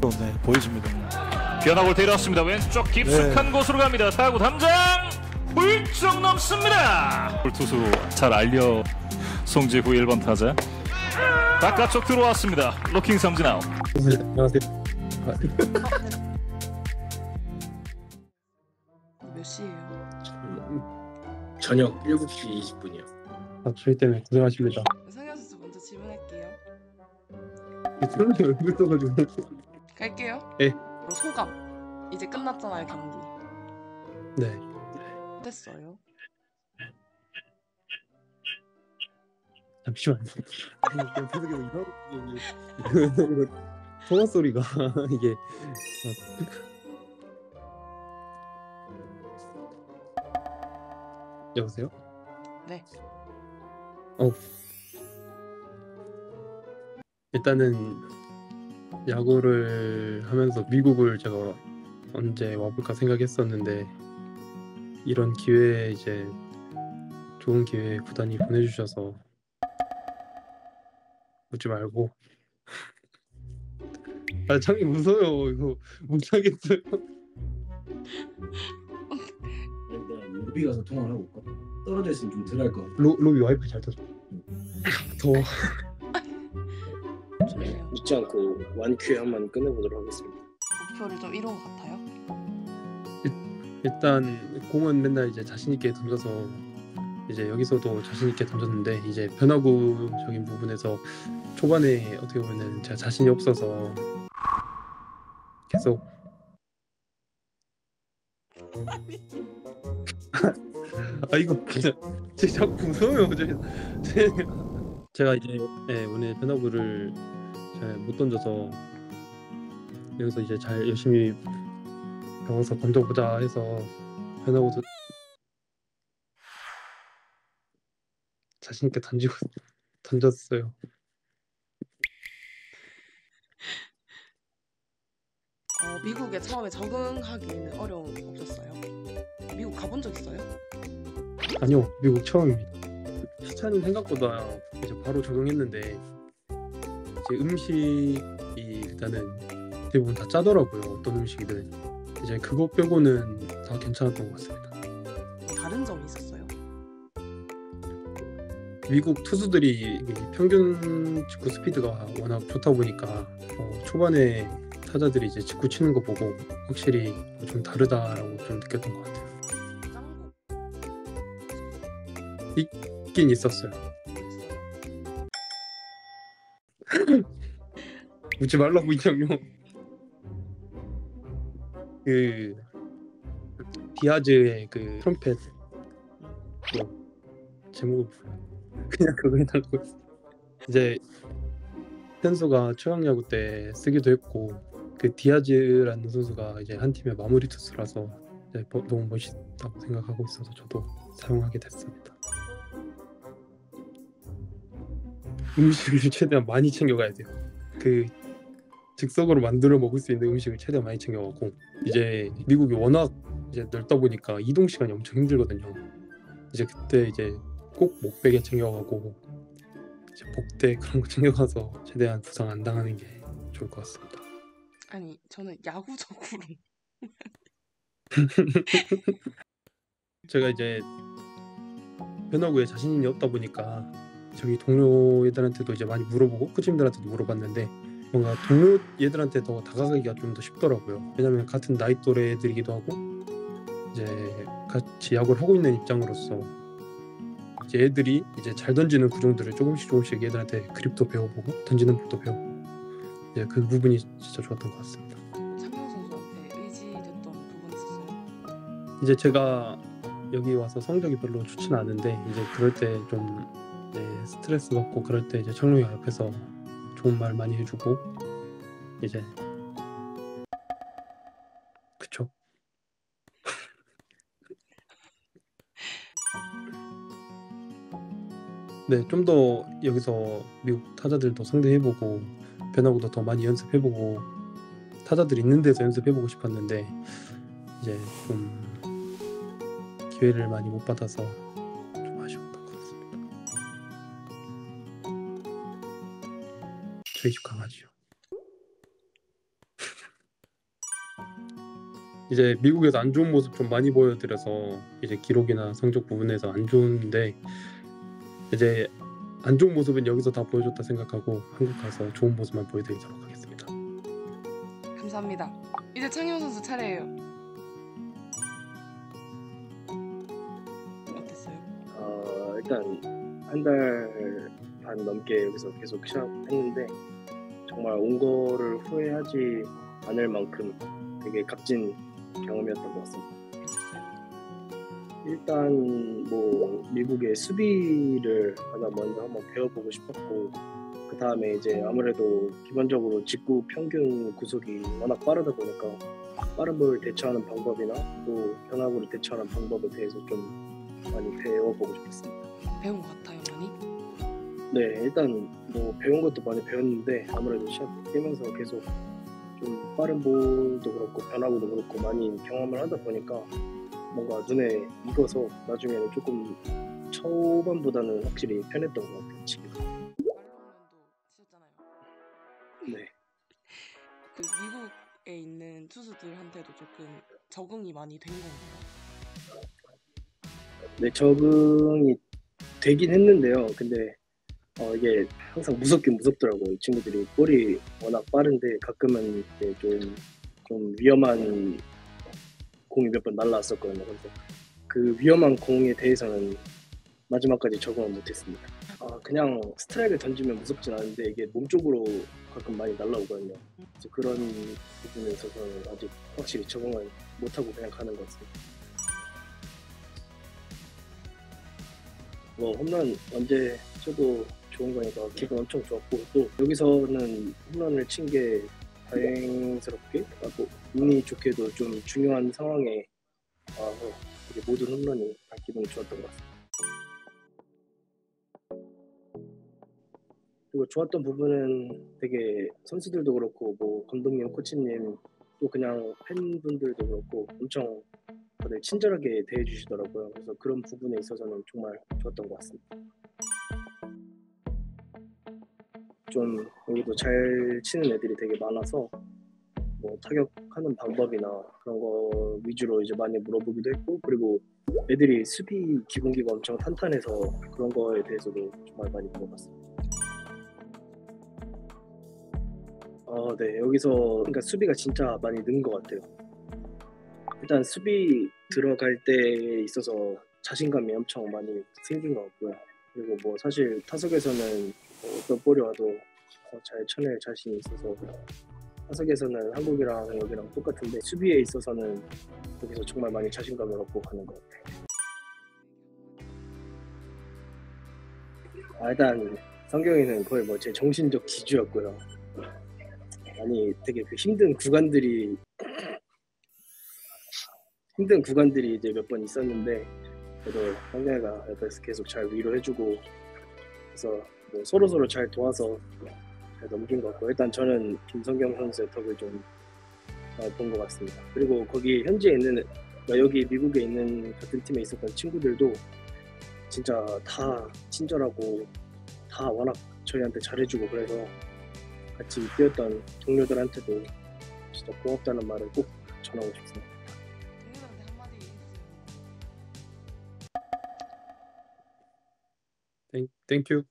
네, 보여줍니다. 변화구를 데려왔습니다. 왼쪽 깊숙한 곳으로 갑니다. 타구 담장 훌쩍 넘습니다. 투수로 잘 알려 송지후 1번 타자. 바깥쪽 들어왔습니다. 로킹 삼진 아웃. 안녕하세요. 몇 시예요? 저녁 7시 20분이요. 저희 때문에 고생하십니다. 성현 선수 먼저 질문할게요. 손이 얼굴 써가지고. 갈게요. 네. 바로 소감. 이제 끝났잖아요, 경기. 네. 어땠어요? 잠시만요. 계속해서 통화 소리가 이게 여보세요? 네. 일단은 야구를 하면서 미국을 제가 언제 와볼까 생각했었는데 이런 기회에 이제 좋은 기회에 구단이 보내주셔서 웃지 말고 창이 무서워요. 이거 못하겠어요. 일단 로비 가서 통화를 하고 올까? 떨어져 있으면 좀 덜 할 것 같아. 로비 와이프 잘 터져. 더워. 잊지 않고 완쾌 한번 끝내보도록 하겠습니다. 목표를 좀 이룬 것 같아요? 일단 공은 맨날 이제 자신 있게 던져서 이제 여기서도 자신 있게 던졌는데 이제 변화구적인 부분에서 초반에 어떻게 보면은 제가 자신이 없어서 계속 이거 진짜 자꾸 무서워요. 제가 이제 오늘 변화구를 잘 못 던져서 여기서 이제 잘 열심히 배워서 던져보자 해서 변화구도 자신 있게 던졌어요. 미국에 처음에 적응하기는 어려움 없었어요? 미국 가본 적 있어요? 아니요, 미국 처음입니다. 시차는 생각보다 이제 바로 적응했는데 이제 음식이 일단은 대부분 다 짜더라고요. 어떤 음식이든 이제 그거 빼고는 다 괜찮았던 것 같습니다. 다른 점이 있었어요? 미국 투수들이 평균 직구 스피드가 워낙 좋다 보니까 초반에 타자들이 이제 직구 치는 거 보고 확실히 좀 다르다라고 좀 느꼈던 것 같아요. 있긴 있었어요. 웃지 말라고 인형요. 그 디아즈의 그 트럼펫 제목을 그냥 그거 해달라고 했어. 이제 현수가 최강야구 때 쓰기도 했고 그 디아즈라는 선수가 이제 한 팀의 마무리 투수라서 이제 너무 멋있다고 생각하고 있어서 저도 사용하게 됐습니다. 음식을 최대한 많이 챙겨가야 돼요. 그 즉석으로 만들어 먹을 수 있는 음식을 최대한 많이 챙겨가고 이제 미국이 워낙 이제 넓다 보니까 이동 시간이 엄청 힘들거든요. 이제 그때 이제 꼭 목베개 챙겨가고 이제 복대 그런 거 챙겨가서 최대한 부상 안 당하는 게 좋을 것 같습니다. 아니, 저는 야구적으로 제가 이제 변화구에 자신이 없다 보니까 저기 동료 애들한테도 이제 많이 물어보고 코치님들한테도 물어봤는데 뭔가 동료 애들한테 더 다가가기가 좀 더 쉽더라고요. 왜냐면 같은 나이 또래 애들이기도 하고 이제 같이 야구를 하고 있는 입장으로서 이제 애들이 이제 잘 던지는 구종들을 조금씩 애들한테 그립도 배워보고 던지는 법도 배워보고 이제 그 부분이 진짜 좋았던 것 같습니다. 창경 선수한테 의지됐던 부분 있었어요? 이제 제가 여기 와서 성적이 별로 좋지는 않은데 이제 그럴 때 좀 스트레스 받고 그럴 때 이제 청룡이가 옆에서 좋은 말 많이 해주고 이제 그쵸. 네, 좀 더 여기서 미국 타자들도 상대해보고 변화구도 더 많이 연습해보고 타자들 있는 데서 연습해보고 싶었는데 이제 좀 기회를 많이 못 받아서 좀 아쉬웠던 것 같습니다. 저희 집 강아지요. 이제 미국에서 안 좋은 모습 좀 많이 보여드려서 이제 기록이나 성적 부분에서 안 좋은데 이제 안 좋은 모습은 여기서 다 보여줬다 생각하고 한국 가서 좋은 모습만 보여드리도록 하겠습니다. 감사합니다. 이제 창현 선수 차례예요. 어땠어요? 일단 한 달 반 넘게 여기서 계속 시합했는데 정말 온 거를 후회하지 않을 만큼 되게 값진 경험이었던 것 같습니다. 일단 뭐 미국의 수비를 가장 먼저 한번 배워보고 싶었고 그 다음에 이제 아무래도 기본적으로 직구 평균 구속이 워낙 빠르다 보니까 빠른 볼을 대처하는 방법이나 또 변화구를 대처하는 방법에 대해서 좀 많이 배워보고 싶었습니다. 배운 것 같아요, 많이? 네, 일단 뭐 배운 것도 많이 배웠는데 아무래도 시합 뛰면서 계속 좀 빠른 볼도 그렇고 변화구도 그렇고 많이 경험을 하다 보니까 뭔가 눈에 익어서 나중에는 조금 초반보다는 확실히 편했던 것 같아요. 지금. 말로만도 치셨잖아요. 네. 그 미국에 있는 투수들한테도 조금 적응이 많이 된 건가요? 네, 적응이 되긴 했는데요. 근데 이게 항상 무섭긴 무섭더라고요. 이 친구들이 볼이 워낙 빠른데 가끔은 이제 좀 위험한 공이 몇 번 날라왔었거든요. 그래서 그 위험한 공에 대해서는 마지막까지 적응을 못했습니다. 그냥 스트라이크를 던지면 무섭진 않은데 이게 몸쪽으로 가끔 많이 날라오거든요. 그래서 그런 부분에 있어서는 아직 확실히 적응을 못하고 그냥 가는 것 같습니다. 뭐 홈런 언제 쳐도 좋은 거니까 기분 엄청 좋았고 또 여기서는 홈런을 친 게 다행스럽게 뭐 운이 좋게도 좀 중요한 상황에 와서 모든 홈런이 다 기분이 좋았던 것 같습니다. 그리고 좋았던 부분은 되게 선수들도 그렇고 뭐 감독님, 코치님 또 그냥 팬분들도 그렇고 엄청 다들 친절하게 대해주시더라고요. 그래서 그런 부분에 있어서는 정말 좋았던 것 같습니다. 좀 여기도 잘 치는 애들이 되게 많아서 뭐 타격하는 방법이나 그런 거 위주로 이제 많이 물어보기도 했고 그리고 애들이 수비 기본기가 엄청 탄탄해서 그런 거에 대해서도 정말 많이 물어봤습니다. 네, 여기서 그러니까 수비가 진짜 많이 는 것 같아요. 일단 수비 들어갈 때에 있어서 자신감이 엄청 많이 생긴 것 같고요. 그리고 뭐 사실 타석에서는 어떤 볼이 와도 잘 쳐낼 자신이 있어서 타석에서는 한국이랑 여기랑 똑같은데 수비에 있어서는 여기서 정말 많이 자신감을 얻고 가는 것 같아요. 일단 성경이는 거의 뭐 제 정신적 지주였고요. 아니 되게 그 힘든 구간들이 이제 몇 번 있었는데 그래도 성경이가 옆에서 계속 잘 위로해주고 그래서 뭐 서로 잘 도와서 잘 넘긴 것 같고 일단 저는 김성경 선수의 덕을 좀 본 것 같습니다. 그리고 거기 현지에 있는 여기 미국에 있는 같은 팀에 있었던 친구들도 진짜 다 친절하고 다 워낙 저희한테 잘해주고 그래서 같이 뛰었던 동료들한테도 진짜 고맙다는 말을 꼭 전하고 싶습니다. 동료들한테 한마디 해주세요. 땡큐.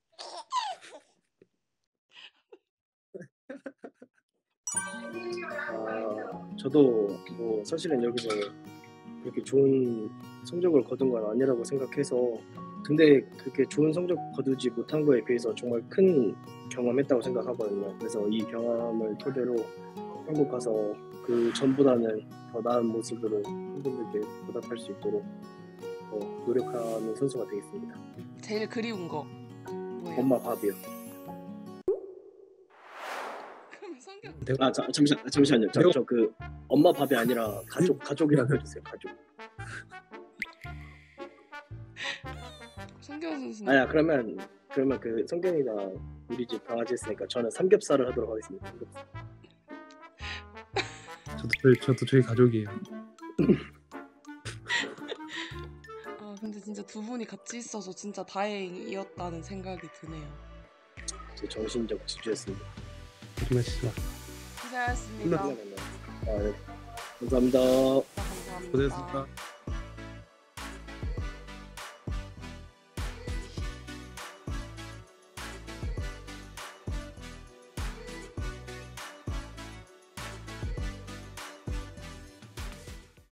저도 뭐 사실은 여기서 그렇게 좋은 성적을 거둔 건 아니라고 생각해서 근데 그렇게 좋은 성적 거두지 못한 거에 비해서 정말 큰 경험했다고 생각하거든요. 그래서 이 경험을 토대로 한국 가서 그 전보다는 더 나은 모습으로 팬분들께 보답할 수 있도록 노력하는 선수가 되겠습니다. 제일 그리운 거 뭐예요? 엄마 밥이요. 그럼 성경 잠시만요. 저 그 엄마 밥이 아니라 가족이라고 해주세요. 가족. 성경 선수는 아야 그러면 그 성경이가 우리 집 강아지 했으니까 저는 삼겹살을 하도록 하겠습니다. 저도 저희 가족이에요. 근데 진짜 두 분이 같이 있어서 진짜 다행이었다는 생각이 드네요. 제 정신적 지주였습니다. 고생하셨습니다. 고생하셨습니다. 네. 감사합니다. 감사합니다. 고생했습니다.